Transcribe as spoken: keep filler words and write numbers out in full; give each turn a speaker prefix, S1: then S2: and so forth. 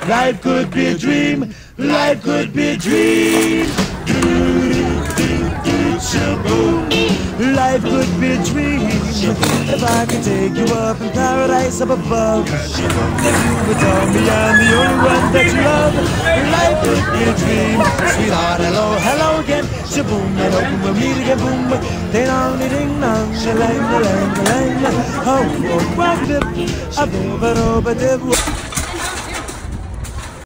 S1: Life could be a dream. Life could be a dream. Shaboom. Life could be a dream. If I could take you up in paradise up above, if you would tell me I'm the only one that you love, life could be a dream. Sweetheart, hello, hello again. Shaboom, and open we'll meet again. Boom, ding dong, ding dong, shalang, shalang, shalang. Oh, oh, oh, dip, a bit, a bit, a bit.